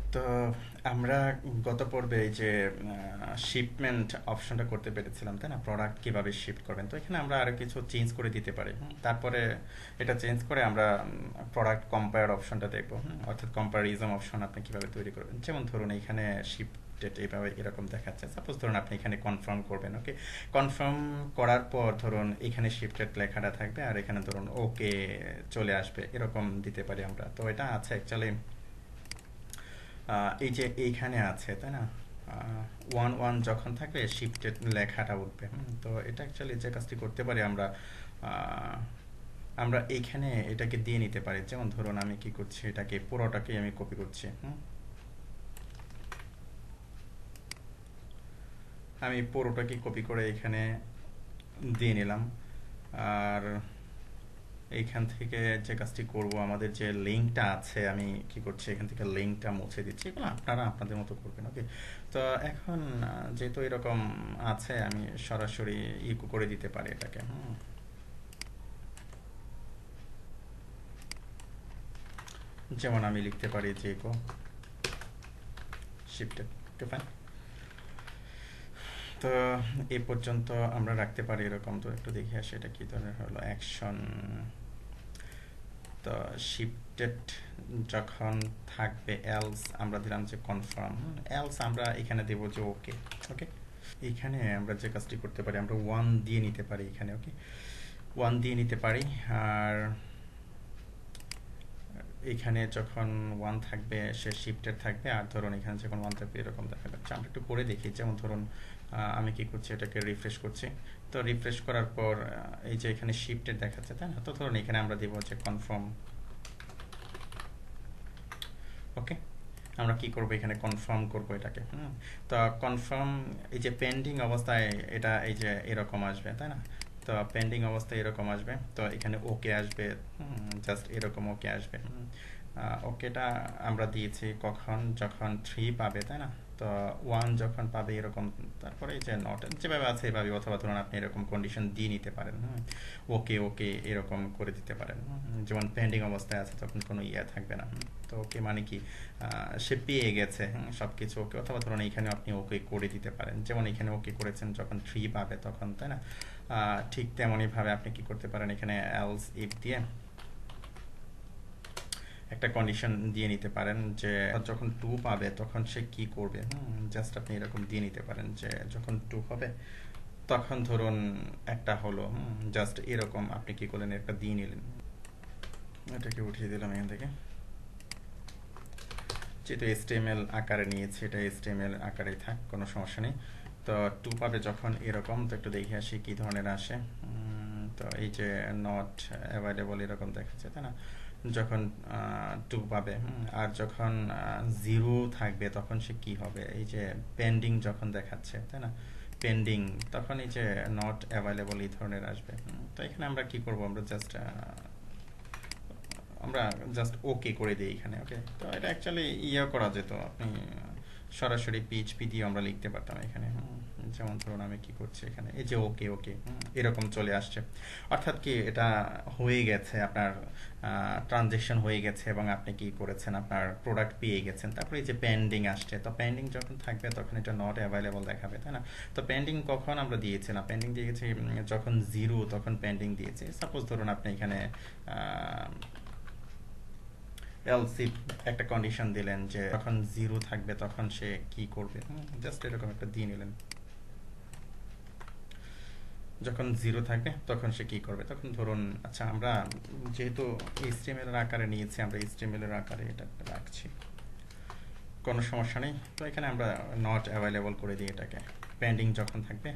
তো আমরা গত পর্বে এই যে শিপমেন্ট অপশনটা করতে পেরেছিলাম, তাই না? প্রোডাক্ট কিভাবে শিফট করবেন, তো এখানে আমরা আরো কিছু চেঞ্জ করে দিতে পারি। তারপরে এটা চেঞ্জ করে আমরা প্রোডাক্ট কম্পেয়ার অপশনটা দেখবো। অর্থাৎ কম্পারিজম অপশন আপনি কিভাবে তৈরি করবেন। যেমন ধরুন এখানে শিফটেড এইভাবে এরকম দেখাচ্ছে। সাপোজ ধরুন আপনি এখানে কনফার্ম করবেন। ওকে, কনফার্ম করার পর ধরুন এখানে শিফটেড লেখাটা থাকবে আর এখানে ধরুন ওকে চলে আসবে, এরকম দিতে পারি আমরা। তো এটা আছে অ্যাকচুয়ালি এই যে এইখানে আছে, তাই না? 1 1 যখন থাকবে শিফটেড লেখাটা উঠবে। তো এটা অ্যাকচুয়ালি যে কাজটি করতে পারি আমরা, আহ, আমরা এইখানে এটাকে দিয়ে নিতে পারি। যেমন ধরুন আমি কি করছি, এটাকে পুরোটাকে আমি কপি করছি। আমি পুরোটাকে কপি করে এখানে দিয়ে নিলাম। আর এইখান থেকে যে কাজটি করব, আমাদের যে লিঙ্কটা আছে, আমি কি করছি এখান থেকে লিঙ্কটা মুছে দিচ্ছি। এগুলো আপনারা আপনাদের মতো করবেন। ওকে, তো এখন যেহেতু এরকম আছে, আমি সরাসরি ইকো করে দিতে পারি এটাকে। যেমন আমি লিখতে পারি যে ইকো শিফটেড। ওকে, ফাইন। তো এই পর্যন্ত আমরা রাখতে পারি এরকম। তো একটু দেখে আসি এটা কি ধরনের হলো অ্যাকশন। তো শিফটেড যখন থাকবে এলস আমরা দিলাম যে কনফার্ম। এলস আমরা এখানে দেবো যে ওকে। ওকে, এখানে আমরা যে কাজটি করতে পারি, আমরা 1 দিয়ে নিতে পারি এখানে। ওকে, 1 দিয়ে নিতে পারি। আর এখানে যখন 1 থাকবে সে শিফটেড থাকবে, আর ধরুন এখানে যখন 1 থাকবে এরকম দেখা যাচ্ছে। আমরা একটু করে দেখি। যেমন ধরুন আমি কি করছি, এটাকে রিফ্রেশ করছি। তো রিফ্রেশ করার পর এই যে এখানে শিফটেড দেখাচ্ছে, তাই না? তো ধরুন এখানে আমরা দেবো যে কনফার্ম। ওকে, আমরা কি করব, এখানে কনফার্ম করব এটাকে। তো কনফার্ম, এই যে পেন্ডিং অবস্থায় এটা এই যে এরকম আসবে, তাই না? তো পেন্ডিং অবস্থায় এরকম আসবে। তো এখানে ওকে আসবে, জাস্ট এরকম ওকে আসবে। ওকেটা আমরা দিয়েছি কখন, যখন 3 পাবে, তাই না? তো 1 যখন পাবে এরকম। তারপরে এই যে নট যেভাবে আছে এভাবে, অথবা ধরুন আপনি এরকম কন্ডিশন দিয়ে নিতে পারেন। ওকে ওকে এরকম করে দিতে পারেন। যেমন পেন্ডিং অবস্থায় আছে তখন কোনো ইয়ে থাকবে না। তো ওকে মানে কি, সে পেয়ে গেছে সব কিছু। ওকে, অথবা ধরুন এখানে আপনি ওকে করে দিতে পারেন। যেমন এখানে ওকে করেছেন যখন 3 পাবে তখন, তাই না? ঠিক তেমনই ভাবে আপনি কি করতে পারেন, এখানে এলস ইফ দিয়ে একটা কন্ডিশন দিয়ে নিতে পারেন যে যখন 2 পাবে তখন সে কি করবে। জাস্ট আপনি এরকম দিয়ে নিতে পারেন যে যখন 2 হবে তখন ধরুন একটা হলো। জাস্ট এরকম আপনি কি করলেন, একটা দিয়ে নিলেন। এটাকে উঠিয়ে দিলাম এখান থেকে। যেহেতু HTML আকারে নিয়েছি, এটা HTML আকারেই থাক, কোনো সমস্যা নেই। তো 2 পাবে যখন এরকম। তো একটু দেখে আসি কি ধরনের আসে। তো এই যে নট অ্যাভেলেবল এরকম দেখাচ্ছে, তাই না? যখন 2 পাবে। আর যখন 0 থাকবে তখন সে কি হবে, এই যে পেন্ডিং যখন দেখাচ্ছে, তাই না? পেন্ডিং, তখন এই যে নট অ্যাভেলেবল এই ধরনের আসবে। তো এখানে আমরা কি করব, আমরা জাস্ট ওকে করে দিই এখানে। ওকে, তো এটা অ্যাকচুয়ালি ইয়ে করা যেত, আপনি সরাসরি পিএইচপি দিয়ে আমরা লিখতে পারতাম এখানে। যেমন ধরুন আমি কি করছি এখানে, এই যে ওকে ওকে এরকম চলে আসছে। অর্থাৎ কি, এটা হয়ে গেছে আপনার, ট্রানজেকশন হয়ে গেছে এবং আপনি কি করেছেন, আপনার প্রোডাক্ট পেয়ে গেছেন। তারপরে এই যে পেন্ডিং আসছে, তো পেন্ডিং যখন থাকবে তখন এটা নট অ্যাভেলেবল দেখাবে, তাই না? তো পেন্ডিং কখন আমরা দিয়েছি না, পেন্ডিং দিয়েছি যখন 0 তখন পেন্ডিং দিয়েছি। সাপোজ ধরুন আপনি এখানে এলসি একটা কন্ডিশন দিলেন যে যখন 0 থাকবে তখন সে কি করবে। জাস্ট এরকম একটা দিয়ে নিলেন, যখন 0 থাকবে তখন সে কি করবে। তখন ধরুন, আচ্ছা আমরা যেহেতু HTML এর আকারে নিয়েছি, আমরা HTML এর আকারে এটা রাখছি, কোনো সমস্যা নেই। তো এখানে আমরা নট অ্যাভেলেবল করে দিই এটাকে। পেন্ডিং যখন থাকবে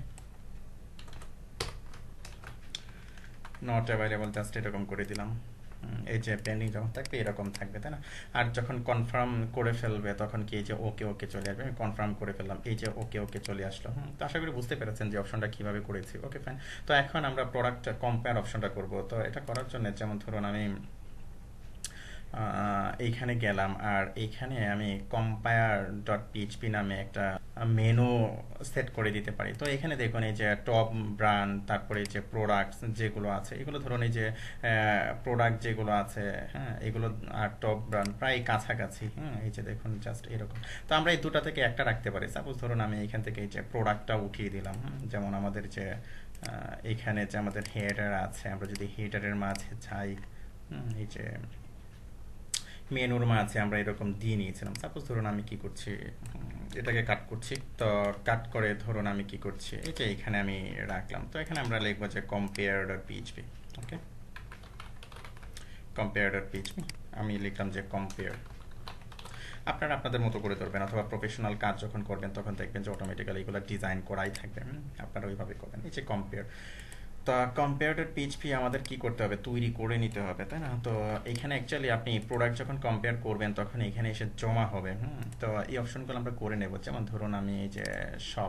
নট অ্যাভেলেবল, জাস্ট এরকম করে দিলাম। এই যে পেন্ডিং যখন থাকবে এরকম থাকবে, তাই না? আর যখন কনফার্ম করে ফেলবে তখন কি, এই যে ওকে ওকে চলে আসবে। আমি কনফার্ম করে ফেললাম, এই যে ওকে ওকে চলে আসলো। তো আশা করি বুঝতে পেরেছেন যে অপশনটা কিভাবে করেছি। Okay, fine. তো এখন আমরা প্রোডাক্ট কম্পেয়ার অপশনটা করব। তো এটা করার জন্য যেমন ধরুন আমি এইখানে গেলাম আর এইখানে আমি কম্পায়ার ডট পিএইচপি নামে একটা মেনু সেট করে দিতে পারি। তো এখানে দেখুন এই যে টপ ব্র্যান্ড, তারপরে এই যে প্রোডাক্টস যেগুলো আছে, এগুলো ধরুন এই যে প্রোডাক্ট যেগুলো আছে, হ্যাঁ, এগুলো আর টপ ব্র্যান্ড প্রায় কাছাকাছি। হ্যাঁ, এই যে দেখুন জাস্ট এরকম। তো আমরা এই দুটা থেকে একটা রাখতে পারি। সাপোজ ধরুন আমি এখান থেকে এই যে প্রোডাক্টটা উঠিয়ে দিলাম। যেমন আমাদের যে এখানে যে আমাদের হেডার আছে, আমরা যদি হেডারের মাঝে চাই, এই যে মেনুর মাঝে আমরা এরকম দিয়ে নিয়েছিলাম। সাপোজ ধরুন আমি কি করছি, এটাকে কাট করছি। তো কাট করে ধরুন আমি কি করছি, এই যে এখানে আমি রাখলাম। তো এখানে আমরা লিখবো যে compare dot PHP. Okay, compare dot PHP আমি লিখলাম যে compare। আপনারা আপনাদের মতো করে ধরবেন, অথবা প্রফেশনাল কাজ যখন করবেন তখন দেখবেন যে অটোমেটিক্যালি এগুলো ডিজাইন করাই থাকবে। আপনারা ওইভাবে করবেন। এই যে compare, তো কম্পেয়ার ডট পিএইচপি আমাদের কি করতে হবে, তৈরি করে নিতে হবে, তাই না? তো এখানে অ্যাকচুয়ালি আপনি প্রোডাক্ট যখন কম্পেয়ার করবেন তখন এখানে এসে জমা হবে। তো এই অপশনগুলো আমরা করে নেব। যেমন ধরুন আমি এই যে শপ,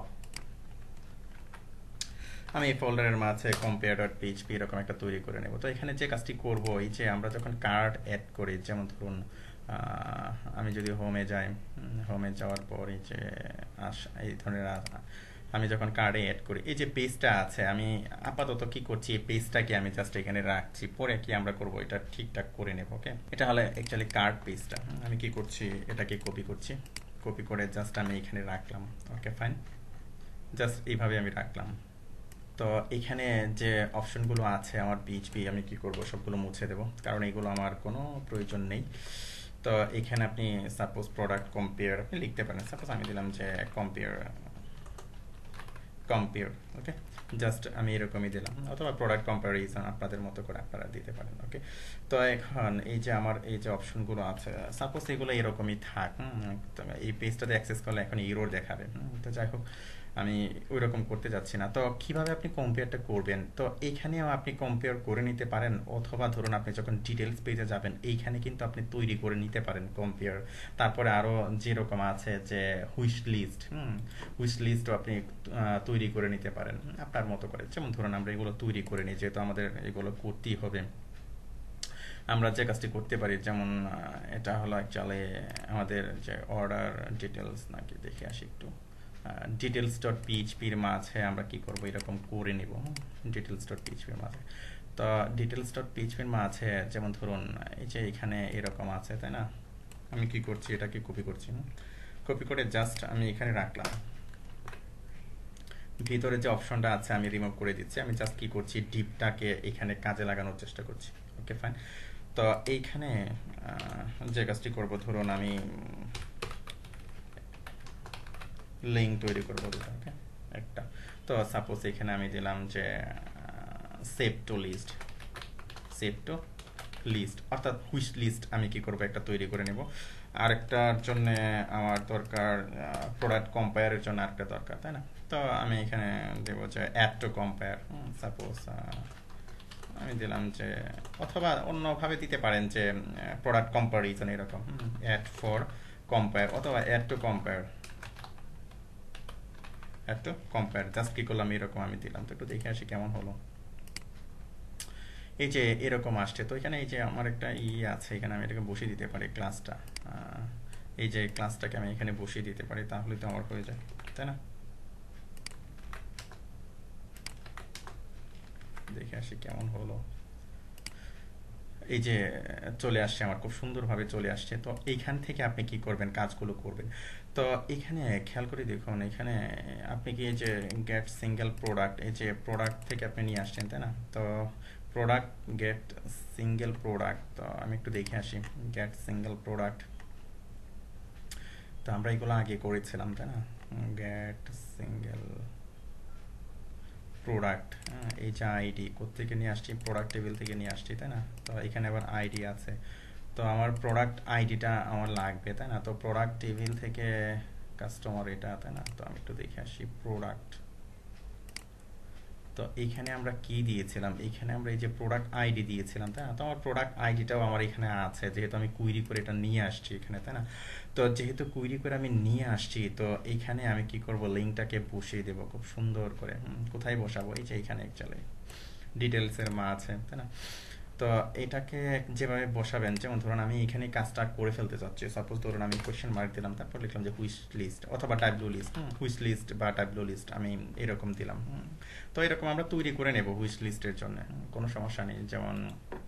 আমি এই ফোল্ডারের মাঝে কম্পেয়ার ডট পিএইচপি এরকম একটা তৈরি করে নেব। তো এখানে যে কাজটি করব, এই যে আমরা যখন কার্ড অ্যাড করি, যেমন ধরুন আমি যদি হোমে যাই, হোমে যাওয়ার পর এই যে এই ধরনের আমি যখন কার্ডে অ্যাড করি, এই যে পেজটা আছে, আমি আপাতত কি করছি, এই পেজটাকে আমি জাস্ট এখানে রাখছি। পরে কি আমরা করব, এটা ঠিকঠাক করে নেব। ওকে, এটা হলো অ্যাকচুয়ালি কার্ড পেজটা। আমি কি করছি, এটাকে কপি করছি। কপি করে জাস্ট আমি এখানে রাখলাম। ওকে, ফাইন, জাস্ট এইভাবে আমি রাখলাম। তো এখানে যে অপশনগুলো আছে আমার পিএইচপি, আমি কি করব, সবগুলো মুছে দেব, কারণ এগুলো আমার কোনো প্রয়োজন নেই। তো এখানে আপনি সাপোজ প্রোডাক্ট কম্পেয়ার আপনি লিখতে পারেন। সাপোজ আমি দিলাম যে কম্পেয়ার। ওকে, জাস্ট আমি এরকমই দিলাম, অথবা প্রোডাক্ট কম্পারিজন আপনাদের মতো করে আপনারা দিতে পারেন। ওকে, তো এখন এই যে আমার এই যে অপশনগুলো আছে, সাপোজ এগুলো এরকমই থাক। তো এই পেজটাতে অ্যাক্সেস করলে এখন ইরোর দেখাবে। তো যাই হোক, আমি ওই রকম করতে যাচ্ছি না। তো কিভাবে আপনি কম্পেয়ারটা করবেন, তো এইখানেও আপনি কম্পেয়ার করে নিতে পারেন, অথবা ধরুন আপনি যখন ডিটেলস পেজে যাবেন এইখানে কিন্তু আপনি তৈরি করে নিতে পারেন কম্পেয়ার। তারপরে আরও যেরকম আছে যে হুইশ লিস্ট, হুইশ লিস্টও আপনি তৈরি করে নিতে পারেন আপনার মতো করে। যেমন ধরুন আমরা এগুলো তৈরি করে নিই, যেহেতু আমাদের এগুলো করতেই হবে। আমরা যে কাজটি করতে পারি, যেমন এটা হলো অ্যাকচুয়ালি আমাদের যে অর্ডার ডিটেলস, নাকি দেখে আসি একটু, ডিটেলস ডট পিএইচপির মাঝে আমরা কি করব, এরকম করে নেব ডিটেলস ডট পিএইচপির মাঝে। তো ডিটেলস ডট পিএইচপির মাঝে যেমন ধরুন এই যে এখানে এরকম আছে, তাই না? আমি কি করছি, এটাকে কপি করছি। কপি করে জাস্ট আমি এখানে রাখলাম। ভিতরে যে অপশনটা আছে আমি রিমুভ করে দিচ্ছি। আমি জাস্ট কি করছি, ডিপটাকে এখানে কাজে লাগানোর চেষ্টা করছি। Okay, fine. তো এইখানে যে কাজটি করব, ধরুন আমি লিঙ্ক তৈরি করবো দুটো। ওকে, একটা, তো সাপোজ এখানে আমি দিলাম যে save to list, save to list, অর্থাৎ হুইশ লিস্ট আমি কি করব, একটা তৈরি করে নেব। আরেকটার জন্য আমার দরকার প্রোডাক্ট কম্পেয়ারের জন্য আরেকটা দরকার, তাই না? তো আমি এখানে দেবো যে অ্যাড টু কম্পেয়ার। সাপোজ আমি দিলাম যে, অথবা অন্যভাবে দিতে পারেন যে প্রোডাক্ট কম্পারিজন এরকম, অ্যাড ফর কম্পেয়ার, অথবা add to compare, add to compare. Just কি করলাম, এরকম আমি দিলাম। তো একটু দেখে আসি কেমন হলো। এই যে এরকম আসছে। তো এখানে এই যে আমার একটা আছে, এখানে আমি এটাকে বসিয়ে দিতে পারি ক্লাসটা। এই যে ক্লাসটাকে আমি এখানে বসিয়ে দিতে পারি, তাহলে তো আমার হয়ে যায়, তাই না? দেখে আসি কেমন হলো। এই যে চলে আসছে, আমার খুব সুন্দরভাবে চলে আসছে। তো এইখান থেকে আপনি কি করবেন, কাজগুলো করবেন। তো এখানে খেয়াল করে দেখুন, এখানে আপনি কি এই যে গেট সিঙ্গেল প্রোডাক্ট, এই যে প্রোডাক্ট থেকে আপনি নিয়ে আসছেন, তাই না? তো প্রোডাক্ট গেট সিঙ্গেল প্রোডাক্ট, তো আমি একটু দেখে আসি গেট সিঙ্গেল প্রোডাক্ট। তো আমরা এগুলো আগে করেছিলাম, তাই না? গেট সিঙ্গেল প্রোডাক্ট, এই যে আইডি কোত্থেকে নিয়ে আসছি, প্রোডাক্ট টেবিল থেকে নিয়ে আসছি, তাই না? তো এখানে আবার আইডি আছে। তো আমার প্রোডাক্ট আইডিটা আমার লাগবে, তাই না? তো প্রোডাক্ট টেবিল থেকে কাস্টমার এটা, তাই না? তো আমি একটু দেখে আসি প্রোডাক্ট। তো এইখানে আমরা কি দিয়েছিলাম, এইখানে আমরা এই যে প্রোডাক্ট আইডি দিয়েছিলাম, তাই না? তো আমার প্রোডাক্ট আইডিটাও আমার এখানে আছে, যেহেতু আমি কুইরি করে এটা নিয়ে আসছি এখানে, তাই না? তো যেহেতু কুইরি করে আমি নিয়ে আসছি, তো এইখানে আমি কি করব, লিঙ্কটাকে বসিয়ে দেবো খুব সুন্দর করে। কোথায় বসাবো, এই যে এইখানে অ্যাকচুয়ালি ডিটেলসের মা আছে, তাই না? তো এটাকে যেভাবে বসাবেন, যেমন ধরুন আমি এখানে কাজটা করে ফেলতে চাচ্ছি, সাপোজ ধরুন আমি কোয়েশ্চেন মার্ক দিলাম, তারপর লিখলাম যে হুইচ লিস্ট অথবা টাইবলো লিস্ট, হুইচ লিস্ট বা টাইবলো লিস্ট আমি এরকম দিলাম। তো এরকম আমরা তৈরি করে নেব হুইচ লিস্টের জন্য, কোনো সমস্যা নেই। যেমন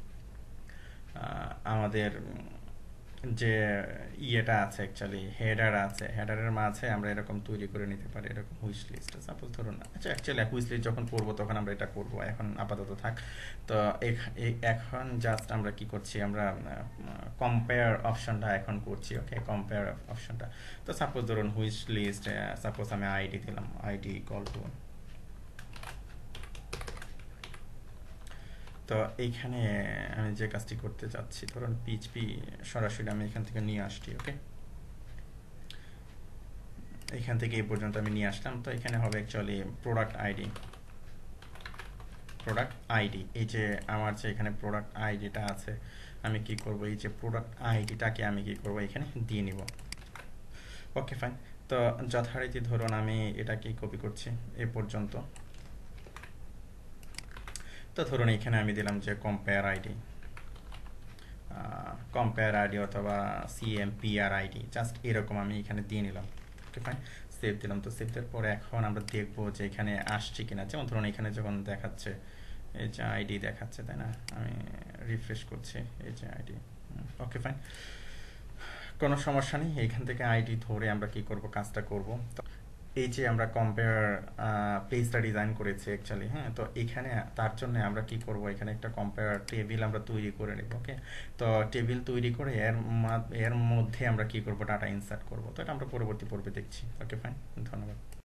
আমাদের যে ইয়েটা আছে অ্যাকচুয়ালি হেডার আছে, হেডারের মাঝে আমরা এরকম তৈরি করে নিতে পারি এরকম হুইচ লিস্ট। সাপোজ ধরুন, আচ্ছা অ্যাকচুয়ালি হুইচ লিস্ট যখন করবো তখন আমরা এটা করব, এখন আপাতত থাক। তো এখন জাস্ট আমরা কি করছি, আমরা কম্পেয়ার অপশনটা এখন করছি। ওকে, কম্পেয়ার অপশনটা। তো সাপোজ ধরুন হুইচ লিস্ট, সাপোজ আমি আইডি দিলাম, আইডি ইকুয়াল টু, তো এইখানে আমি যে কাজটি করতে চাচ্ছি, ধরুন পিএইচপি সরাসরি আমি এখান থেকে নিয়ে আসছি। ওকে, এখান থেকে এই পর্যন্ত আমি নিয়ে আসলাম। তো এখানে হবে actually product ID, product ID. এই যে আমার যে এখানে প্রোডাক্ট আইডিটা আছে, আমি কি করব, এই যে প্রোডাক্ট আইডিটাকে আমি কি করব এখানে দিয়ে নিব। Okay fine. তো যথারীতি ধরুন আমি এটাকে কপি করছি এ পর্যন্ত। তো ধরুন এখানে আমি দিলাম যে কম্পেয়ার আইডি, কম্পেয়ার আইডি অথবা সিএমপিআর আইডি, জাস্ট এরকম আমি এখানে দিয়ে নিলাম। ওকে ফাইন, সেভ দিলাম। তো সেভ দেওয়ার পরে এখন আমরা দেখবো যে এখানে আসছে কিনা। যেমন ধরুন এখানে যখন দেখাচ্ছে এই যে আইডি দেখাচ্ছে, তাই না, আমি রিফ্রেশ করছি এই যে আইডি। ওকে ফাইন, কোনো সমস্যা নেই। এখান থেকে আইডি ধরে আমরা কি করব, কাজটা করব। তো এই যে আমরা কম্পেয়ার পেজটা ডিজাইন করেছি অ্যাকচুয়ালি, হ্যাঁ, তো এখানে তার জন্য আমরা কি করব, এখানে একটা কম্পেয়ার টেবিল আমরা তৈরি করে নেব। ওকে, তো টেবিল তৈরি করে এর মধ্যে আমরা কি করব, ডাটা ইনসার্ট করব। তো এটা আমরা পরবর্তী পর্বে দেখছি। ওকে ফাইন, ধন্যবাদ।